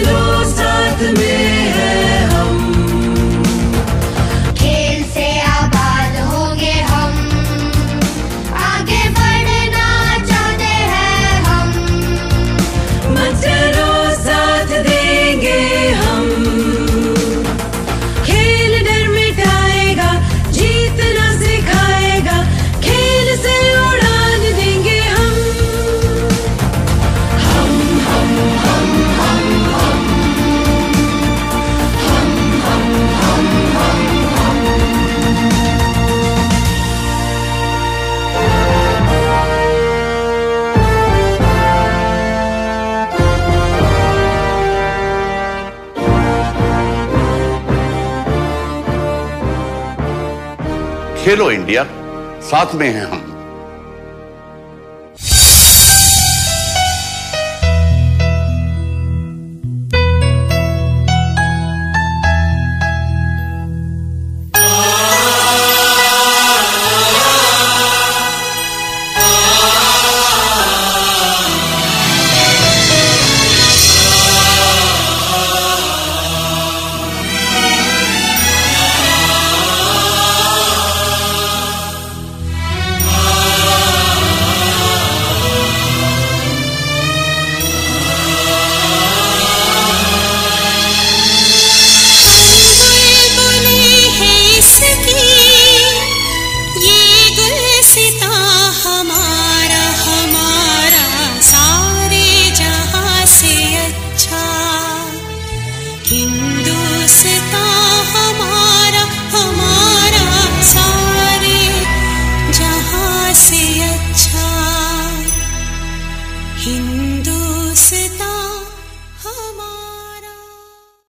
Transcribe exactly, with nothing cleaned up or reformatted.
चलो साथ में है हम, खेल से आबाद होंगे हम, आगे बढ़ना चाहते हैं हम, मत डरो साथ देंगे हम। खेल डर मिटाएगा, जीतना सिखाएगा, खेल से उड़ान देंगे हम। हम हम हम हम हम हम हम हम हम खेलो इंडिया, साथ में हैं हम। हिंदुस्तान हमारा हमारा सारे जहां से अच्छा, हिंदुस्तान।